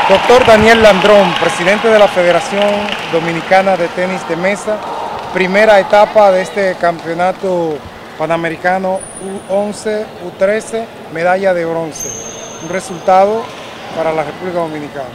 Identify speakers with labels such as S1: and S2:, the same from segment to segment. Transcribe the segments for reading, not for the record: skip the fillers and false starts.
S1: Doctor Daniel Landrón, presidente de la Federación Dominicana de Tenis de Mesa, primera etapa de este campeonato panamericano U11, U13, medalla de bronce. Un resultado para la República Dominicana.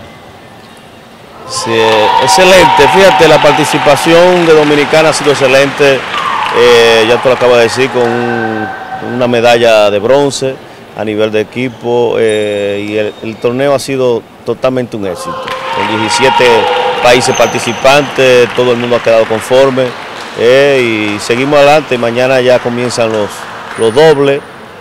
S2: Sí, excelente. Fíjate, la participación de Dominicana ha sido excelente. Ya tú lo acabas de decir, con una medalla de bronce a nivel de equipo, y el torneo ha sido totalmente un éxito. En 17 países participantes, todo el mundo ha quedado conforme, y seguimos adelante. Mañana ya comienzan los dobles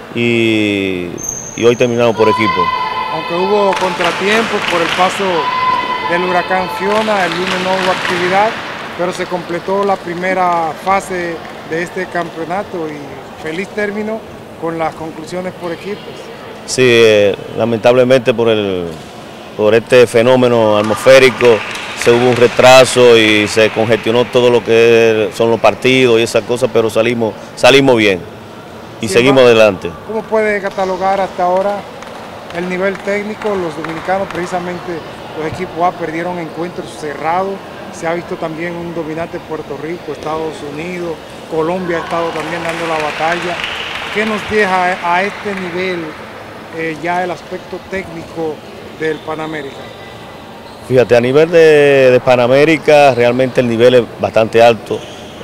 S2: y hoy terminamos por equipo.
S1: Aunque hubo contratiempos por el paso del huracán Fiona, el lunes no hubo actividad, pero se completó la primera fase de este campeonato y feliz término con las conclusiones por equipos.
S2: Sí, lamentablemente por este fenómeno atmosférico se hubo un retraso y se congestionó todo lo que son los partidos y esas cosas, pero salimos bien y sí, seguimos adelante.
S1: ¿Cómo puede catalogar hasta ahora el nivel técnico? Los dominicanos, precisamente los equipos A, perdieron encuentros cerrados. Se ha visto también un dominante Puerto Rico, Estados Unidos, Colombia ha estado también dando la batalla. ¿Qué nos deja a este nivel ya el aspecto técnico del Panamérica?
S2: Fíjate, a nivel de Panamérica realmente el nivel es bastante alto.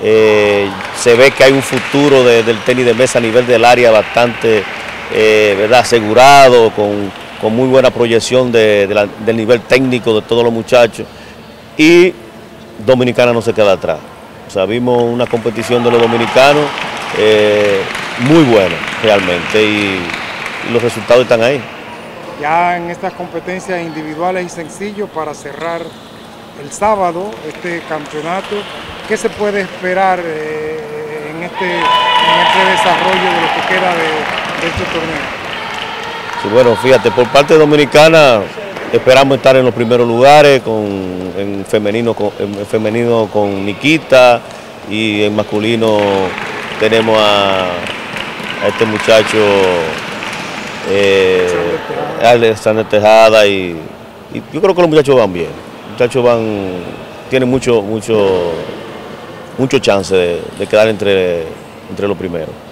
S2: Se ve que hay un futuro del tenis de mesa a nivel del área bastante ¿verdad? Asegurado, con muy buena proyección del nivel técnico de todos los muchachos. Y Dominicana no se queda atrás. O sea, vimos una competición de los dominicanos muy buena realmente y los resultados están ahí.
S1: Ya en estas competencias individuales y sencillos, para cerrar el sábado este campeonato, ¿qué se puede esperar en este desarrollo de lo que queda de este torneo?
S2: Sí, bueno, fíjate, por parte dominicana esperamos estar en los primeros lugares, en femenino con Nikita, y en masculino tenemos a este muchacho Alexander Tejada, y yo creo que los muchachos van bien. Los muchachos tienen mucho chance de quedar entre los primeros.